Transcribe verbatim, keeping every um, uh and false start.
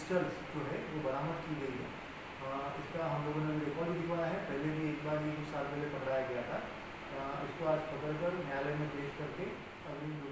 Pistols जो है वो बरामद की गई है। आ, इसका हम लोगों ने रिकॉर्ड भी दिखवाया है, पहले भी एक बार ये कुछ साल पहले पकड़ाया गया था। आ, इसको आज पकड़कर न्यायालय में पेश करके अगली